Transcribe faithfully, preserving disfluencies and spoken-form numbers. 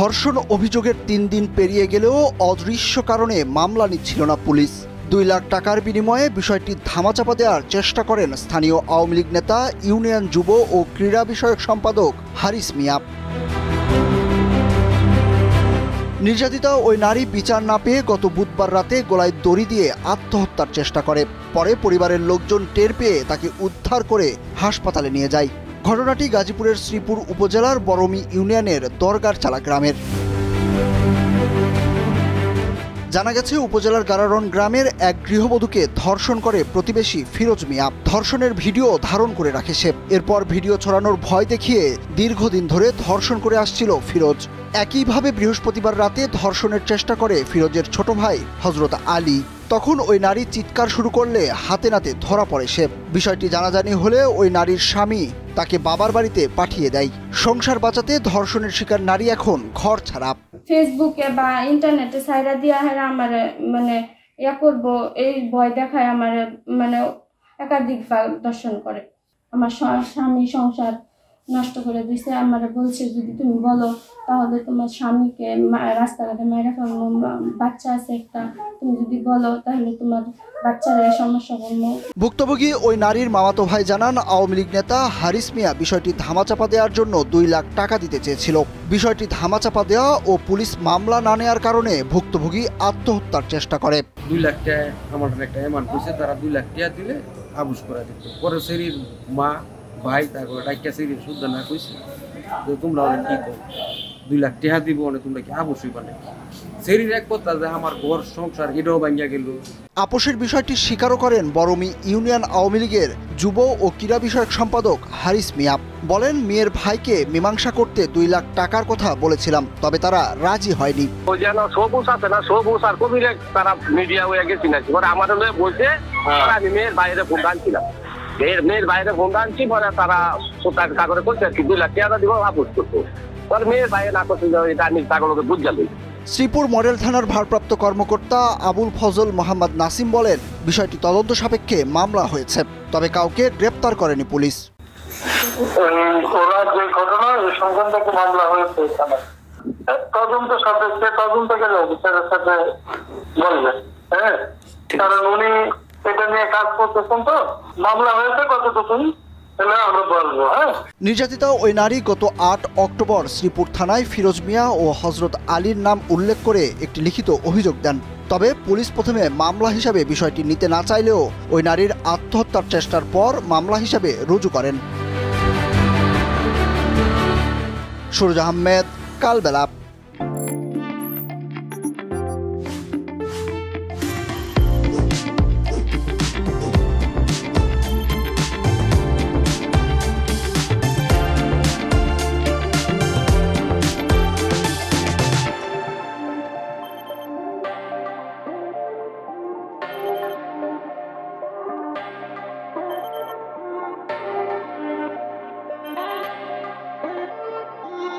ধর্ষণ অভিযোগের তিন দিন পেরিয়ে গেলেও অদৃশ্য কারণে মামলা নিচ্ছিল না পুলিশ। দুই লাখ টাকার বিনিময়ে বিষয়টি ধামাচাপা দেওয়ার চেষ্টা করেন স্থানীয় আওয়ামী লীগ নেতা, ইউনিয়ন যুব ও ক্রীড়া বিষয়ক সম্পাদক হারিস মিয়া। নির্যাতিতা ওই নারী বিচার না পেয়ে গত বুধবার রাতে গলায় দড়ি দিয়ে আত্মহত্যার চেষ্টা করে। পরে পরিবারের লোকজন টের পেয়ে তাকে উদ্ধার করে হাসপাতালে নিয়ে যায়। ঘটনাটি গাজীপুরের শ্রীপুর উপজেলার বরমি ইউনিয়নের দরগারচালা গ্রামের। জানা গেছে, উপজেলার গারারন গ্রামের এক গৃহবধূকে ধর্ষণ করে প্রতিবেশী ফিরোজ মিয়া। ধর্ষণের ভিডিও ধারণ করে রাখে সে। এরপর ভিডিও ছড়ানোর ভয় দেখিয়ে দীর্ঘদিন ধরে ধর্ষণ করে আসছিল ফিরোজ। একইভাবে বৃহস্পতিবার রাতে ধর্ষণের চেষ্টা করে ফিরোজের ছোট ভাই হযরত আলী। তখন ওই নারী চিৎকার শুরু করলে হাতে নাতে ধরা পড়ে সে। বিষয়টি জানাজানি হলে ওই নারীর স্বামী তাকে বাবার বাড়িতে পাঠিয়ে দেয়। সংসার বাঁচাতে ধর্ষণের শিকার নারী এখন ঘর ছাড়া। ফেসবুকে বা ইন্টারনেটে সাইরা দিয়া হেরা আমার মানে ইয়া করব এই ভয় দেখায় আমার মানে একাধিকবার দর্শন করে। আমার স্বামী সংসার নষ্ট করে দিছে। আমার বলছে যদি তুমি বলো তাহলে তোমার স্বামীকে রাস্তাঘাটে মাইরা ফেলবো, বাচ্চা আছে একটা, তুমি যদি বলো তাহলে তোমার বাচ্চারা সমস্যা করবো। ভুক্তভোগী ওই নারীর মামাতো ভাই জানান, আওয়ামী লীগ নেতা হারিস মিয়া বিষয়টি ধামাচাপা দেওয়ার জন্য দুই লাখ টাকা দিতে চেয়েছিল। বিষয়টি ধামাচাপা দেওয়া ও পুলিশ মামলা না নেওয়ার কারণে ভুক্তভোগী আত্মহত্যার চেষ্টা করে। দুই লাখ টাকা আমার একটা অ্যামাউন্ট কইছে, তারা দুই লাখ টাকা দিলে আবুজ করে দিত। পরে শরীর মা ভাই তারপরে ডাক্কা শরীর শুদ্ধ না কইছে যে তোমরা অনেক কি কর দুই লাখ টাকা দিব অনেক তোমরা কি আবশ্যই পারে শরীর এক কথা যে আমার ঘর সংসার এটাও ভাঙিয়া গেল। আপোষের বিষয়টি স্বীকারও করেন বরমি ইউনিয়ন আওয়ামী লীগের যুব ও ক্রীড়া বিষয়ক সম্পাদক হারিস মিয়া। বলেন, মেয়ের ভাইকে মীমাংসা করতে দুই লাখ টাকার কথা বলেছিলাম, তবে তারা রাজি হয়নি। ওই যেন সবুজ আছে না, সবুজ আর কবির তারা মিডিয়া হয়ে গেছি নাকি আমাদের বলছে আমি মেয়ের বাইরে ফোন আনছিলাম, মেয়ের মেয়ের বাইরে ফোন আনছি পরে তারা সোতার কাগজে করছে আর কি দুই লাখ টাকা দিব আপোষ করতো। পরে মেয়ের বাইরে না করতে এটা আমি কাগজকে বুঝা দিই। শ্রীপুর মডেল থানার ভারপ্রাপ্ত কর্মকর্তা আবুল ফজল মোহাম্মদ নাসিম বলেন, বিষয়টি তদন্ত সাপেক্ষে মামলা হয়েছে, তবে কাউকে গ্রেপ্তার করেনি পুলিশ। যে ঘটনা এই সংক্রান্ত মামলা হয়েছে তদন্ত সাপেক্ষে তদন্ত গেলে বিচারের সাথে বলবেন। হ্যাঁ, কারণ উনি এটা নিয়ে কাজ করতেছেন, তো মামলা হয়েছে কতটুকু নির্যাতিতা ওই নারী গত আট অক্টোবর শ্রীপুর থানায় ফিরোজ মিয়া ও হযরত আলীর নাম উল্লেখ করে একটি লিখিত অভিযোগ দেন। তবে পুলিশ প্রথমে মামলা হিসাবে বিষয়টি নিতে না চাইলেও ওই নারীর আত্মহত্যার চেষ্টার পর মামলা হিসাবে রুজু করেন। সুরজ আহমেদ, কালবেলা।